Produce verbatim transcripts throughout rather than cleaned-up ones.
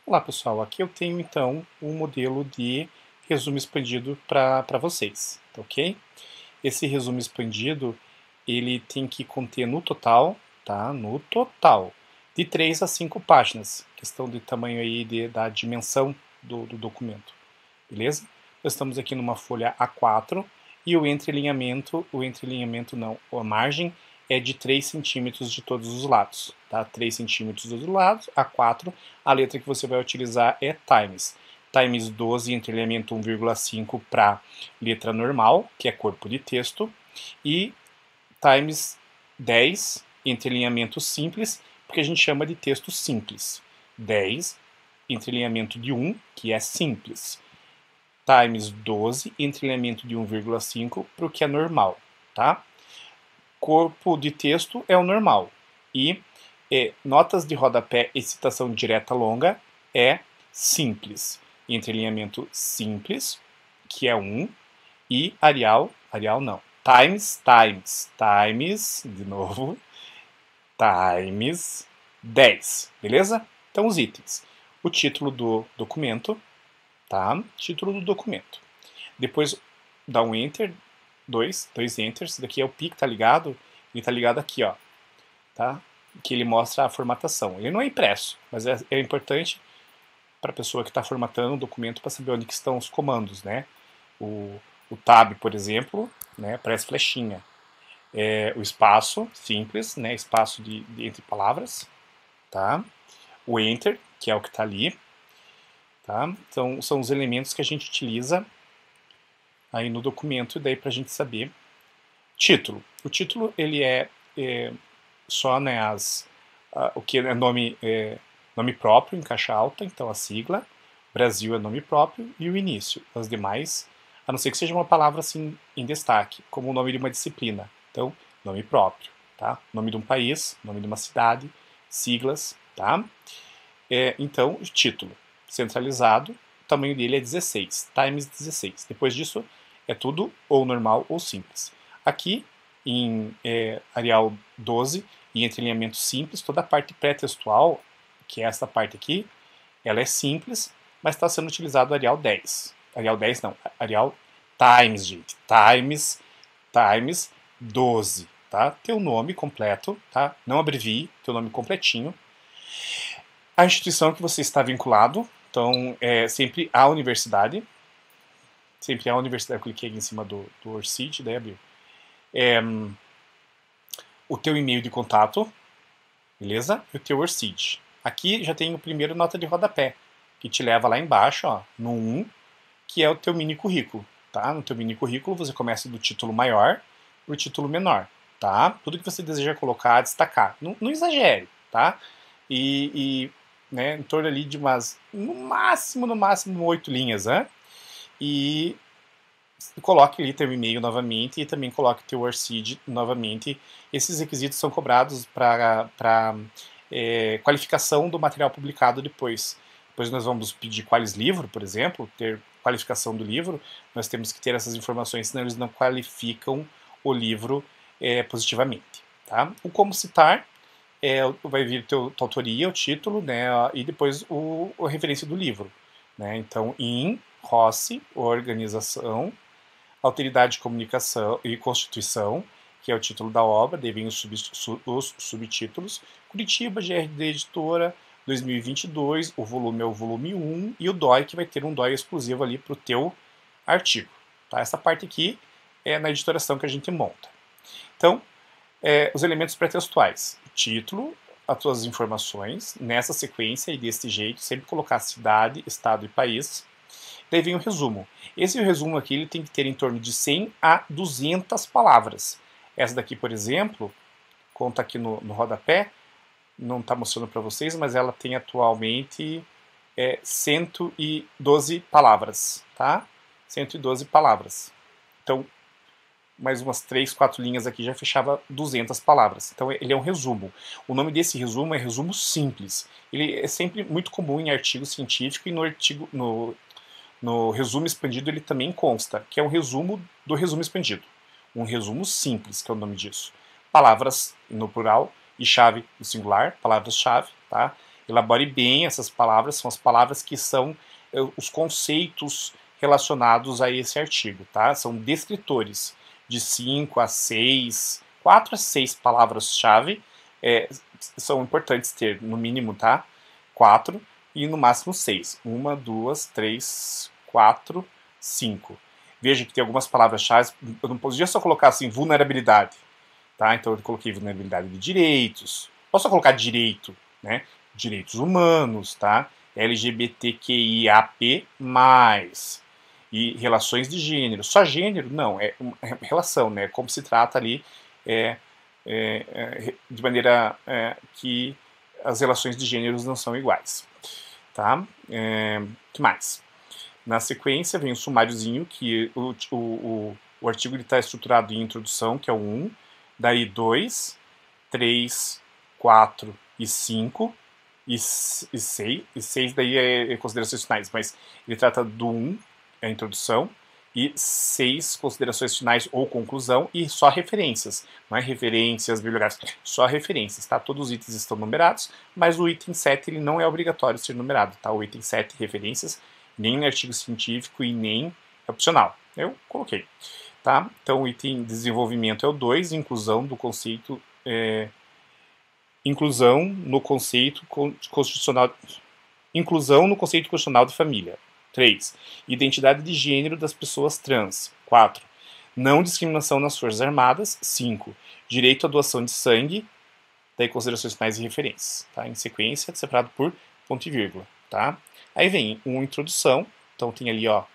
Olá pessoal, aqui eu tenho então um modelo de resumo expandido para vocês, tá ok? Esse resumo expandido ele tem que conter no total, tá? No total, de três a cinco páginas, questão de tamanho aí de, da dimensão do, do documento, beleza? Nós estamos aqui numa folha A quatro e o entrelinhamento, o entrelinhamento não, a margem é de três centímetros de todos os lados, tá? três centímetros dos lados, A quatro, a letra que você vai utilizar é Times. Times doze, entrelinhamento um vírgula cinco para letra normal, que é corpo de texto, e Times dez, entrelinhamento simples, porque a gente chama de texto simples. dez, entrelinhamento de um, que é simples. Times doze, entrelinhamento de um vírgula cinco para o que é normal, tá? Corpo de texto é o normal. E é, notas de rodapé e citação direta longa é simples. Entrelinhamento simples, que é um, e Arial, Arial não, Times, Times, Times, de novo, Times dez, beleza? Então os itens. O título do documento, tá? Título do documento. Depois dá um Enter, dois, dois Enters. Esse daqui é o P I que tá ligado, ele tá ligado aqui, ó, tá? Que ele mostra a formatação. Ele não é impresso, mas é, é importante para a pessoa que está formatando o documento para saber onde que estão os comandos, né? O, o Tab, por exemplo, né, parece flechinha. É, o espaço, simples, né, espaço de, de entre palavras, tá? O Enter, que é o que está ali, tá? Então, são os elementos que a gente utiliza aí no documento, daí para a gente saber. Título. O título, ele é, é só, né, as, a, o que é nome, é, nome próprio em caixa alta, então a sigla. Brasil é nome próprio e o início. As demais, a não ser que seja uma palavra assim em destaque, como o nome de uma disciplina. Então, nome próprio, tá? Nome de um país, nome de uma cidade, siglas, tá? É, então, o título centralizado, o tamanho dele é dezesseis, times dezesseis. Depois disso, é tudo ou normal ou simples. Aqui, em é, Arial doze, e entrelinhamento simples, toda a parte pré-textual, que é essa parte aqui, ela é simples, mas está sendo utilizado Arial dez. Arial dez não, Arial Times, gente. Times, Times doze, tá? Teu nome completo, tá? Não abrevie, teu nome completinho. A instituição que você está vinculado, então é sempre a universidade. Sempre a universidade, eu cliquei aqui em cima do, do Orcid, daí abriu. É, o teu e-mail de contato, beleza? E o teu Orcid. Aqui já tem o primeiro nota de rodapé, que te leva lá embaixo, ó, no um, que é o teu mini currículo, tá? No teu mini currículo você começa do título maior pro título menor, tá? Tudo que você deseja colocar, destacar. Não, não exagere, tá? E, e né, em torno ali de umas, no máximo, no máximo, oito linhas, né? E coloque ali teu e-mail novamente e também coloque teu Orcid novamente. Esses requisitos são cobrados para é, qualificação do material publicado depois. Depois nós vamos pedir quais livro, por exemplo, ter qualificação do livro, nós temos que ter essas informações, senão eles não qualificam o livro é, positivamente. Tá? O como citar, é, vai vir teu, tua autoria, o título, né, e depois o, a referência do livro. Né? Então, in, Rossi, organização, alteridade de comunicação e constituição, que é o título da obra, daí vem os, sub, os subtítulos, Curitiba, G R D Editora, dois mil e vinte e dois, o volume é o volume um, e o D O I, que vai ter um D O I exclusivo ali para o teu artigo. Tá? Essa parte aqui é na editoração que a gente monta. Então, é, os elementos pré-textuais, título, as tuas informações, nessa sequência e desse jeito, sempre colocar cidade, estado e país. Daí vem o resumo. Esse resumo aqui ele tem que ter em torno de cem a duzentas palavras. Essa daqui, por exemplo, conta aqui no, no rodapé, não está mostrando para vocês, mas ela tem atualmente é, cento e doze palavras, tá? cento e doze palavras. Então, mais umas três, quatro linhas aqui já fechava duzentas palavras. Então, ele é um resumo. O nome desse resumo é resumo simples. Ele é sempre muito comum em artigo científico e no artigo, no, no resumo expandido ele também consta, que é um resumo do resumo expandido. Um resumo simples, que é o nome disso. Palavras no plural e chave no singular, palavras-chave, tá? Elabore bem essas palavras, são as palavras que são os conceitos relacionados a esse artigo, tá? São descritores de cinco a seis, quatro a seis palavras-chave, é, são importantes ter, no mínimo, tá? quatro e no máximo seis. Uma, duas, três, quatro, cinco. Veja que tem algumas palavras-chave, eu não podia só colocar assim, vulnerabilidade, tá? Então eu coloquei vulnerabilidade de direitos, posso só colocar direito, né? Direitos humanos, tá? L G B T Q I A P mais, e relações de gênero. Só gênero? Não, é, é relação, né? Como se trata ali é, é, é, de maneira é, que as relações de gêneros não são iguais. Tá? É, que mais? Na sequência vem o sumáriozinho, que o, o, o, o artigo está estruturado em introdução, que é o um, daí dois, três, quatro e cinco, e seis, e seis daí é considerações finais, mas ele trata do um, a introdução, e seis considerações finais ou conclusão, e só referências, não é referências bibliográficas, só referências, tá? Todos os itens estão numerados, mas o item sete ele não é obrigatório ser numerado, tá? O item sete, referências, nem em artigo científico e nem opcional. Eu coloquei, tá? Então o item desenvolvimento é o dois, inclusão do conceito... É, inclusão no conceito constitucional... Inclusão no conceito constitucional de família. três. Identidade de gênero das pessoas trans. quatro. Não discriminação nas Forças Armadas. cinco. Direito à doação de sangue. Daí considerações finais e referências. Tá? Em sequência, separado por ponto e vírgula. Tá? Aí vem uma introdução. Então tem ali ó,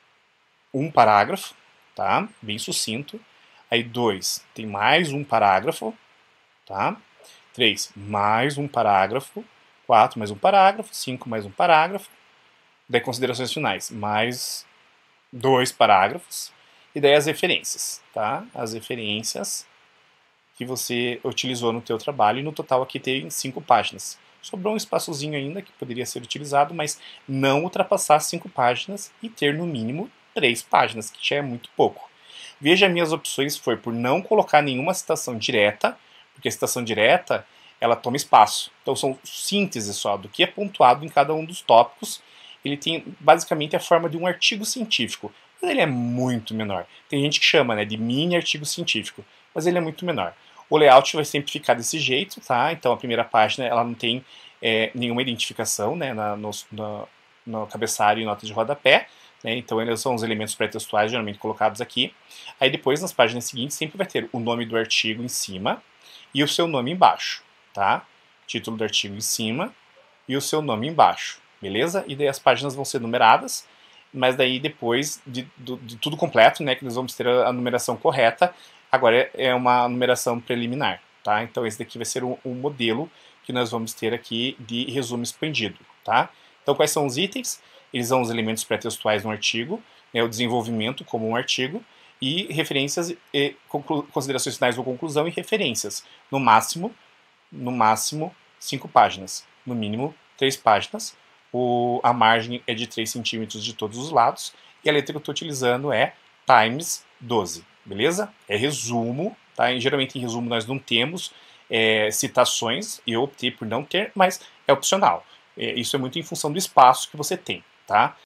um parágrafo. Tá? Bem sucinto. Aí dois. Tem mais um parágrafo. Tá? três. Mais um parágrafo. quatro. Mais um parágrafo. cinco. Mais um parágrafo. Daí considerações finais, mais dois parágrafos, e daí as referências, tá? As referências que você utilizou no teu trabalho, e no total aqui tem cinco páginas. Sobrou um espaçozinho ainda que poderia ser utilizado, mas não ultrapassar cinco páginas e ter no mínimo três páginas, que já é muito pouco. Veja, minhas opções foi por não colocar nenhuma citação direta, porque a citação direta, ela toma espaço. Então são sínteses só do que é pontuado em cada um dos tópicos. Ele tem basicamente a forma de um artigo científico, mas ele é muito menor. Tem gente que chama, né, de mini artigo científico, mas ele é muito menor. O layout vai sempre ficar desse jeito, tá? Então a primeira página ela não tem é, nenhuma identificação, né, na, no, no, no cabeçalho e nota de rodapé, né? Então eles são os elementos pré-textuais geralmente colocados aqui. Aí depois nas páginas seguintes sempre vai ter o nome do artigo em cima e o seu nome embaixo, tá? Título do artigo em cima e o seu nome embaixo. Beleza? E daí as páginas vão ser numeradas, mas daí depois de, de, de tudo completo, né, que nós vamos ter a, a numeração correta, agora é, é uma numeração preliminar, tá? Então esse daqui vai ser um, um modelo que nós vamos ter aqui de resumo expandido, tá? Então quais são os itens? Eles são os elementos pré-textuais no artigo, né, o desenvolvimento como um artigo, e referências, e considerações finais ou conclusão e referências. No máximo, no máximo, cinco páginas. No mínimo, três páginas. O, a margem é de três centímetros de todos os lados, e a letra que eu estou utilizando é times doze, beleza? É resumo, tá? E, geralmente em resumo nós não temos é, citações, e eu optei por não ter, mas é opcional. É, isso é muito em função do espaço que você tem, tá?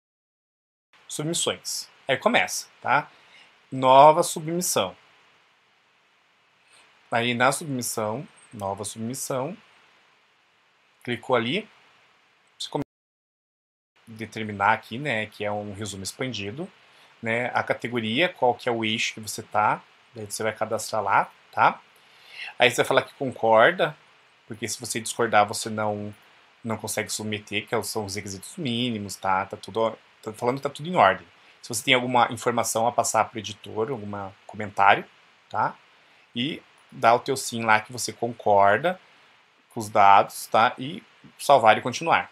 Submissões. Aí começa, tá? Nova submissão. Aí na submissão, nova submissão, clicou ali, você começa determinar aqui, né, que é um resumo expandido, né, a categoria, qual que é o eixo que você tá, daí você vai cadastrar lá, tá? Aí você vai falar que concorda, porque se você discordar, você não não consegue submeter, que são os requisitos mínimos, tá? Tá tudo, tô falando que tá tudo em ordem. Se você tem alguma informação a passar para o editor, algum comentário, tá? E dá o teu sim lá que você concorda com os dados, tá? E salvar e continuar.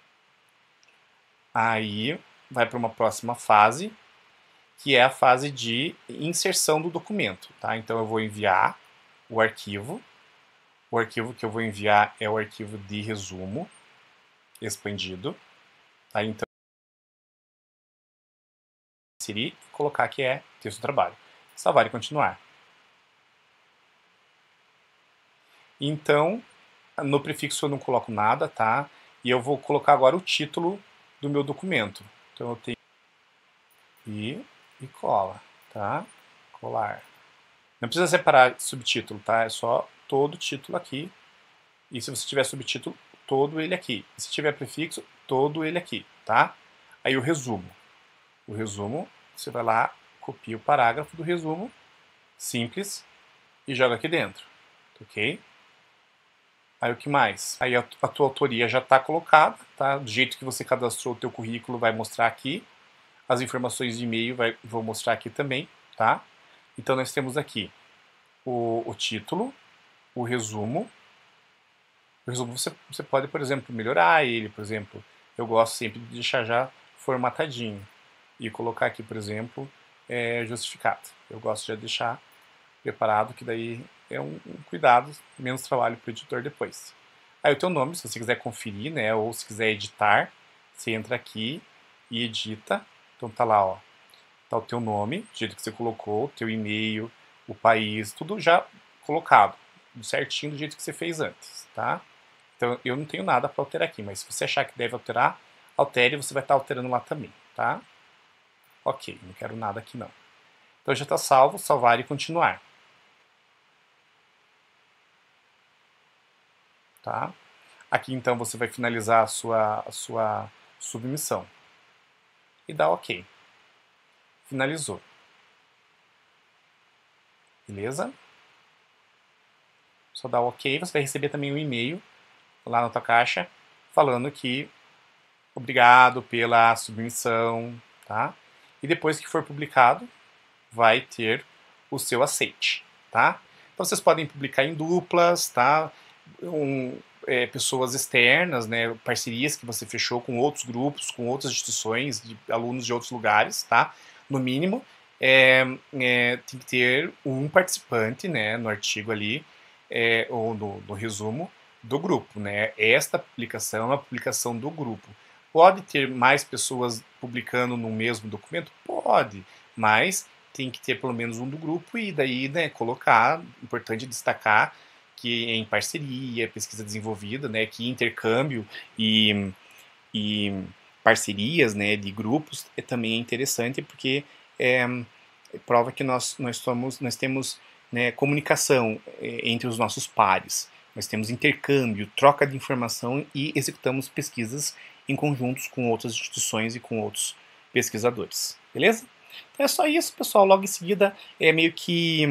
Aí vai para uma próxima fase, que é a fase de inserção do documento, tá? Então eu vou enviar o arquivo. O arquivo que eu vou enviar é o arquivo de resumo expandido, tá? Então inserir e colocar que é texto do trabalho. Salvar e continuar. Então, no prefixo eu não coloco nada, tá? E eu vou colocar agora o título do meu documento. Então eu tenho e, e cola, tá? Colar. Não precisa separar subtítulo, tá? É só todo o título aqui. E se você tiver subtítulo, todo ele aqui. E se tiver prefixo, todo ele aqui, tá? Aí o resumo. O resumo, você vai lá, copia o parágrafo do resumo, simples, e joga aqui dentro, ok? Aí o que mais? Aí a, a tua autoria já está colocada, tá? Do jeito que você cadastrou o teu currículo vai mostrar aqui. As informações de e-mail vai, vou mostrar aqui também, tá? Então nós temos aqui o, o título, o resumo. O resumo você, você pode, por exemplo, melhorar ele, por exemplo. Eu gosto sempre de deixar já formatadinho. E colocar aqui, por exemplo, é, justificado. Eu gosto de deixar preparado, que daí é um, um cuidado, menos trabalho para o editor depois. Aí o teu nome, se você quiser conferir, né, ou se quiser editar, você entra aqui e edita. Então tá lá, ó, tá o teu nome, do jeito que você colocou, o teu e-mail, o país, tudo já colocado, certinho do jeito que você fez antes, tá? Então eu não tenho nada para alterar aqui, mas se você achar que deve alterar, altere, você vai estar alterando lá também, tá? Ok, não quero nada aqui não. Então já está salvo, salvar e continuar. Tá? Aqui então você vai finalizar a sua, a sua submissão. E dá OK. Finalizou. Beleza? Só dá OK, você vai receber também um e-mail lá na tua caixa falando que obrigado pela submissão, tá? E depois que for publicado, vai ter o seu aceite, tá? Então vocês podem publicar em duplas, tá? Um, é, pessoas externas, né? Parcerias que você fechou com outros grupos, com outras instituições, de alunos de outros lugares, tá? No mínimo, é, é, tem que ter um participante, né? No artigo ali, é, ou no, no resumo do grupo, né? Esta publicação é uma publicação do grupo. Pode ter mais pessoas publicando no mesmo documento? Pode, mas tem que ter pelo menos um do grupo e daí, né, colocar, importante destacar que é em parceria, pesquisa desenvolvida, né, que intercâmbio e, e parcerias, né, de grupos é também interessante porque é, prova que nós, nós, somos, nós temos, né, comunicação entre os nossos pares, nós temos intercâmbio, troca de informação e executamos pesquisas em conjuntos com outras instituições e com outros pesquisadores, beleza? Então é só isso, pessoal. Logo em seguida é meio que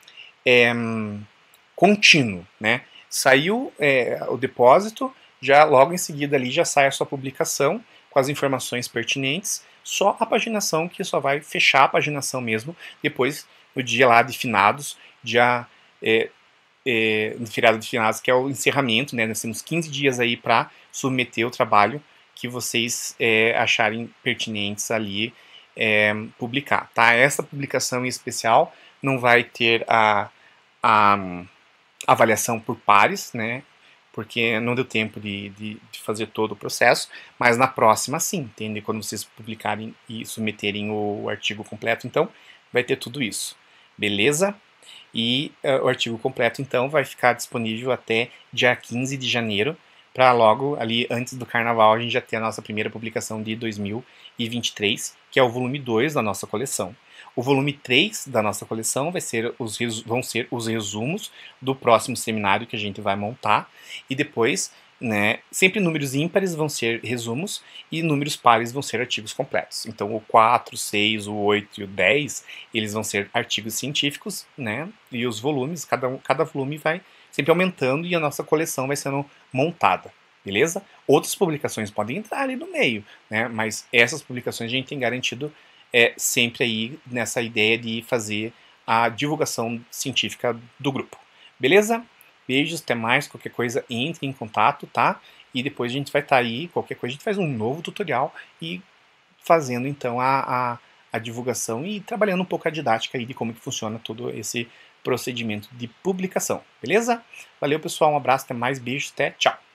é, contínuo, né? Saiu é, o depósito, já logo em seguida ali já sai a sua publicação com as informações pertinentes, só a paginação que só vai fechar a paginação mesmo depois no dia lá de finados, dia é, é, no feriado de finados, que é o encerramento, né? Nós temos quinze dias aí para submeter o trabalho que vocês é, acharem pertinentes ali é, publicar, tá? Essa publicação em especial não vai ter a, a, a avaliação por pares, né? Porque não deu tempo de, de, de fazer todo o processo, mas na próxima sim, entende? Quando vocês publicarem e submeterem o artigo completo, então vai ter tudo isso, beleza? E uh, o artigo completo então vai ficar disponível até dia quinze de janeiro, para logo ali antes do carnaval a gente já ter a nossa primeira publicação de dois mil e vinte e três, que é o volume dois da nossa coleção. O volume três da nossa coleção vai ser os, vão ser os resumos do próximo seminário que a gente vai montar, e depois, né, sempre números ímpares vão ser resumos e números pares vão ser artigos completos. Então o quatro, seis, o oito e o dez, eles vão ser artigos científicos, né, e os volumes, cada, um, cada volume vai sempre aumentando e a nossa coleção vai sendo montada, beleza? Outras publicações podem entrar ali no meio, né? Mas essas publicações a gente tem garantido é, sempre aí nessa ideia de fazer a divulgação científica do grupo, beleza? Beijos, até mais, qualquer coisa entre em contato, tá? E depois a gente vai estar tá aí, qualquer coisa a gente faz um novo tutorial e fazendo então a, a, a divulgação e trabalhando um pouco a didática aí de como que funciona todo esse procedimento de publicação, beleza? Valeu, pessoal, um abraço, até mais, beijos, até, tchau!